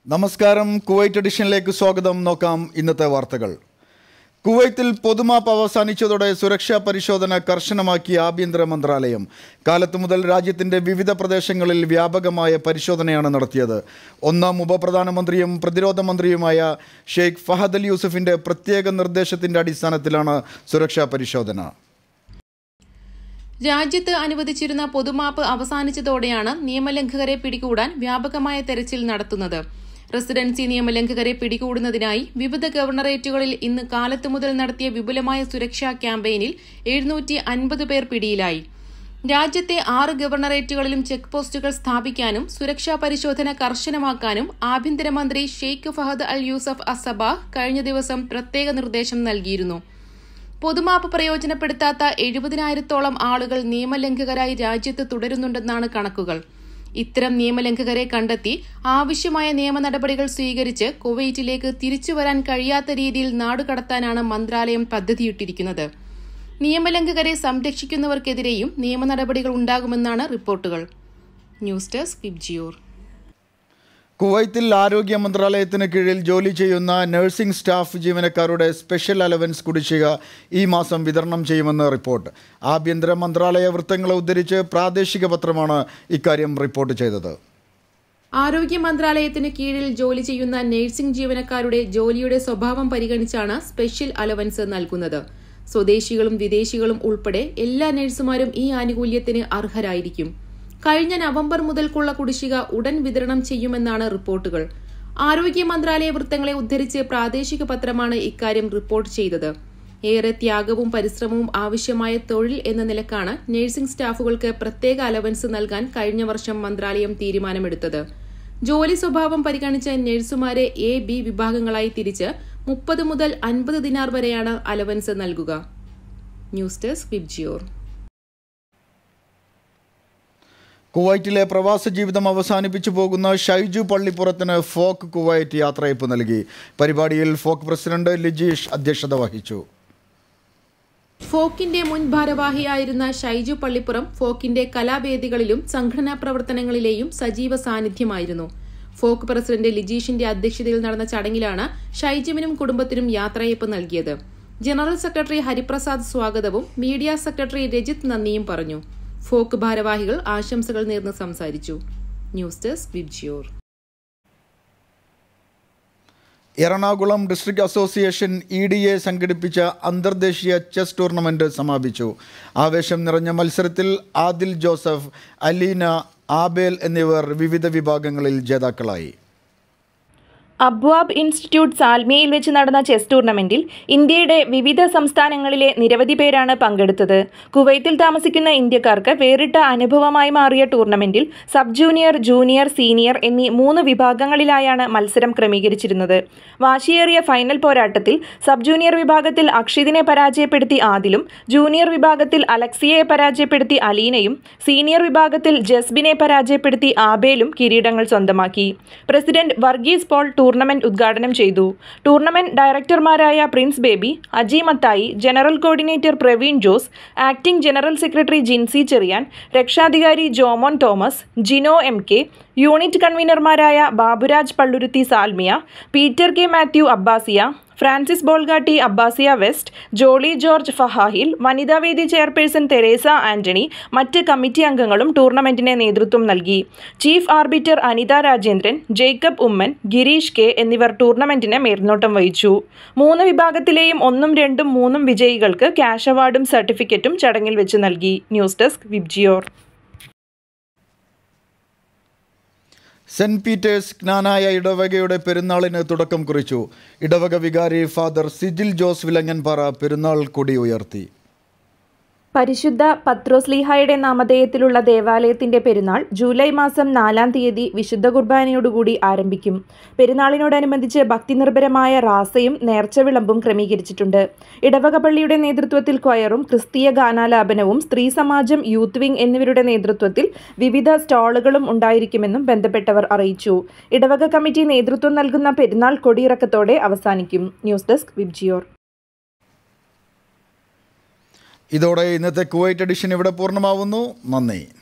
നമസ്കാരം, കുവൈറ്റ് എഡിഷനിലേക്ക് സ്വാഗതം. നോക്കാം ഇന്നത്തെ വാർത്തകൾ. കുവൈത്തിൽ പൊതുമാപ്പ് അവസാനിച്ചതോടെ സുരക്ഷാ പരിശോധന കർശനമാക്കിയ ആഭ്യന്തര മന്ത്രാലയം. കാലത്തു മുതൽ രാജ്യത്തിന്റെ വിവിധ പ്രദേശങ്ങളിൽ വ്യാപകമായ പരിശോധനയാണ് നടത്തിയത്. ഒന്നാം ഉപപ്രധാനമന്ത്രിയും പ്രതിരോധ മന്ത്രിയുമായ ഷെയ്ഖ് ഫഹദ് അൽ യൂസഫിന്റെ പ്രത്യേക നിർദ്ദേശത്തിന്റെ അടിസ്ഥാനത്തിലാണ് സുരക്ഷാ പരിശോധന. രാജ്യത്ത് അനുവദിച്ചിരുന്ന പൊതുമാപ്പ് അവസാനിച്ചതോടെയാണ് നിയമലംഘകരെ പിടികൂടാൻ വ്യാപകമായ തെരച്ചിൽ നടത്തുന്നത്. റെസിഡൻസി നിയമലംഘകരെ പിടികൂടുന്നതിനായി വിവിധ ഗവർണറേറ്റുകളിൽ ഇന്ന് കാലത്തു മുതൽ നടത്തിയ വിപുലമായ സുരക്ഷാ ക്യാമ്പയിനിൽ 750 പേർ പിടിയിലായി. രാജ്യത്തെ 6 ഗവർണറേറ്റുകളിലും ചെക്ക് പോസ്റ്റുകൾ സ്ഥാപിക്കാനും സുരക്ഷാ പരിശോധന കർശനമാക്കാനും ആഭ്യന്തരമന്ത്രി Sheikh Fahad Al Yousef Assabah കഴിഞ്ഞ ദിവസം പ്രത്യേക നിർദ്ദേശം നൽകിയിരുന്നു. പൊതുമാപ്പ് പ്രയോജനപ്പെടുത്താത്ത 70,000-ഓളം ആളുകൾ നിയമലംഘകരായി രാജ്യത്ത് തുടരുന്നുണ്ടെന്നാണ് കണക്കുകൾ. ഇത്തരം നിയമലംഘകരെ കണ്ടെത്തി ആവശ്യമായ നിയമ നടപടികൾ സ്വീകരിച്ച് കുവൈറ്റിലേക്ക് തിരിച്ചുവരാൻ കഴിയാത്ത രീതിയിൽ നാടുകടത്താനാണ് മന്ത്രാലയം പദ്ധതിയിട്ടിരിക്കുന്നത്. നിയമലംഘകരെ സംരക്ഷിക്കുന്നവർക്കെതിരെയും നിയമ നടപടികൾ ഉണ്ടാകുമെന്നാണ് റിപ്പോർട്ടുകൾ. News desk Vibgyor. കുവൈത്തിൽ ആരോഗ്യ മന്ത്രാലയത്തിന് കീഴിൽ ജോലി ചെയ്യുന്ന നഴ്സിംഗ് സ്റ്റാഫ് ജീവനക്കാരുടെ സ്പെഷ്യൽ അലവൻസ് കുടിശ്ശിക ഈ മാസം വിതരണം ചെയ്യുമെന്ന് റിപ്പോർട്ട്. ആഭ്യന്തര മന്ത്രാലയ വൃത്തങ്ങളെ ഉദ്ധരിച്ച് പ്രാദേശിക പത്രമാണ് ഇക്കാര്യം റിപ്പോർട്ട് ചെയ്തത്. ആരോഗ്യ മന്ത്രാലയത്തിന് കീഴിൽ ജോലി ചെയ്യുന്ന നഴ്സിംഗ് ജീവനക്കാരുടെ ജോലിയുടെ സ്വഭാവം പരിഗണിച്ചാണ് സ്പെഷ്യൽ അലവൻസ് നൽകുന്നത്. സ്വദേശികളും വിദേശികളും ഉൾപ്പെടെ എല്ലാ നഴ്സുമാരും ഈ ആനുകൂല്യത്തിന് അർഹരായിരിക്കും. കഴിഞ്ഞ നവംബർ മുതൽക്കുള്ള കുടിശ്ശിക ഉടൻ വിതരണം ചെയ്യുമെന്നാണ് റിപ്പോർട്ടുകൾ. ആരോഗ്യ മന്ത്രാലയ വൃത്തങ്ങളെ ഉദ്ധരിച്ച് പ്രാദേശിക പത്രമാണ് ഇക്കാര്യം റിപ്പോർട്ട് ചെയ്തത്. ഏറെ ത്യാഗവും പരിശ്രമവും ആവശ്യമായ തൊഴിൽ എന്ന നിലക്കാണ് നഴ്സിംഗ് സ്റ്റാഫുകൾക്ക് പ്രത്യേക അലവൻസ് നൽകാൻ കഴിഞ്ഞ വർഷം മന്ത്രാലയം തീരുമാനമെടുത്തത്. ജോലി സ്വഭാവം പരിഗണിച്ച് നഴ്സുമാരെ A, B വിഭാഗങ്ങളായി തിരിച്ച് 30 മുതൽ 50 ദിനാർ വരെയാണ് അലവൻസ് നൽകുക. News desk Vibgyor. കുവൈറ്റിലെ പ്രവാസ ജീവിതം അവസാനിപ്പിച്ചു പോകുന്ന ഷൈജു പള്ളിപ്പുറത്തിന് ഫോക്ക് കുവൈറ്റ് യാത്രയയപ്പ് നൽകി. പരിപാടിയിൽ ഫോക്ക് പ്രസിഡന്റ് ലിജീഷ് അധ്യക്ഷത വഹിച്ചു. ഫോക്കിന്റെ മുൻ ഭാരവാഹിയായിരുന്ന ഷൈജു പള്ളിപ്പുറം ഫോക്കിന്റെ കലാവേദികളിലും സംഘടനാ പ്രവർത്തനങ്ങളിലെയും സജീവ സാന്നിധ്യമായിരുന്നു. ഫോക്ക് പ്രസിഡന്റ് ലിജീഷിന്റെ അധ്യക്ഷതയിൽ നടന്ന ചടങ്ങിലാണ് ഷൈജുവിനും കുടുംബത്തിനും യാത്രയയപ്പ് നൽകിയത്. ജനറൽ സെക്രട്ടറി ഹരിപ്രസാദ് സ്വാഗതവും മീഡിയ സെക്രട്ടറി രജിത് നന്ദിയും പറഞ്ഞു. ഫോക്ക് ഭാരവാഹികൾ ആശംസകൾ നേർന്ന് സംസാരിച്ചു. News desk Vibgyor. Ernakulam district association EDA സംഘടിപ്പിച്ച അന്തർദേശീയ ചെസ് ടൂർണമെന്റ് സമാപിച്ചു. ആവേശം നിറഞ്ഞ മത്സരത്തിൽ ആദിൽ ജോസഫ്, അലീന, ആബേൽ എന്നിവർ വിവിധ വിഭാഗങ്ങളിൽ ജേതാക്കളായി. അബ്വാബ് ഇൻസ്റ്റിറ്റ്യൂട്ട് സാൽമിയയിൽ വെച്ച് നടന്ന ചെസ് ടൂർണമെന്റിൽ ഇന്ത്യയുടെ വിവിധ സംസ്ഥാനങ്ങളിലെ നിരവധി പേരാണ് പങ്കെടുത്തത്. കുവൈത്തിൽ താമസിക്കുന്ന ഇന്ത്യക്കാർക്ക് വേറിട്ട അനുഭവമായി മാറിയ ടൂർണമെന്റിൽ സബ് ജൂനിയർ, ജൂനിയർ, സീനിയർ എന്നീ 3 വിഭാഗങ്ങളിലായാണ് മത്സരം ക്രമീകരിച്ചിരുന്നത്. വാശിയേറിയ ഫൈനൽ പോരാട്ടത്തിൽ സബ് ജൂനിയർ വിഭാഗത്തിൽ അക്ഷിതിനെ പരാജയപ്പെടുത്തി ആദിലും, ജൂനിയർ വിഭാഗത്തിൽ അലക്സിയയെ പരാജയപ്പെടുത്തി അലീനയും, സീനിയർ വിഭാഗത്തിൽ ജസ്ബിനെ പരാജയപ്പെടുത്തി ആബേലും കിരീടങ്ങൾ സ്വന്തമാക്കി. പ്രസിഡന്റ് വർഗീസ് പോൾ ടൂർണമെന്റ് ഉദ്ഘാടനം ചെയ്തു. ടൂർണമെന്റ് ഡയറക്ടർമാരായ Prince Baby, Aji Mathai, general coordinator Praveen Jose, acting general secretary Jincy Cherian, രക്ഷാധികാരി ജോമോൻ തോമസ്, ജിനോ MK, യൂണിറ്റ് കൺവീനർമാരായ Baburaj Palluruthy Salmiya, Peter K Mathew Abbasiya, Francis Bolgatty Abbasiya west, Jolly George Fahaheel, വനിതാവേദി ചെയർപേഴ്സൺ തെരേസ ആന്റണി, മറ്റ് കമ്മിറ്റി അംഗങ്ങളും ടൂർണമെന്റിന് നേതൃത്വം നൽകി. Chief arbiter Anitha Rajendran, Jacob Oommen, Girish K എന്നിവർ ടൂർണമെന്റിന് മേൽനോട്ടം വഹിച്ചു. 3 വിഭാഗത്തിലെയും 1, 2, 3 വിജയികൾക്ക് ക്യാഷ് അവാർഡും സർട്ടിഫിക്കറ്റും ചടങ്ങിൽ വെച്ച് നൽകി. News desk Vibgyor. Saint Peter's Knanaya ഇടവകയുടെ പെരുന്നാളിന് തുടക്കം കുറിച്ചു. ഇടവക വികാരി ഫാദർ സിജിൽ ജോസ് വിലങ്ങൻപാറ പെരുന്നാൾ കൊടി ഉയർത്തി. പരിശുദ്ധ പത്രോസ്ലീഹായുടെ നാമധേയത്തിലുള്ള ദേവാലയത്തിന്റെ പെരുന്നാൾ ജൂലൈ മാസം 4-ാം തീയതി വിശുദ്ധ കുർബാനയോടുകൂടി ആരംഭിക്കും. പെരുന്നാളിനോടനുബന്ധിച്ച് ഭക്തിനിർഭരമായ റാസയും നേർച്ച വിളമ്പും ക്രമീകരിച്ചിട്ടുണ്ട്. ഇടവക പള്ളിയുടെ നേതൃത്വത്തിൽ ക്വയറും ക്രിസ്തീയ ഗാനാലാപനവും സ്ത്രീ സമാജം, യൂത്ത് വിംഗ് എന്നിവരുടെ നേതൃത്വത്തിൽ വിവിധ സ്റ്റാളുകളും ഉണ്ടായിരിക്കുമെന്നും ബന്ധപ്പെട്ടവർ അറിയിച്ചു. ഇടവക കമ്മിറ്റി നേതൃത്വം നൽകുന്ന പെരുന്നാൾ കൊടിയിറക്കത്തോടെ അവസാനിക്കും. News desk Vibgyor. ഇതോടെ ഇന്നത്തെ കുവൈറ്റ് എഡിഷൻ ഇവിടെ പൂർണ്ണമാവുന്നു. നന്ദി.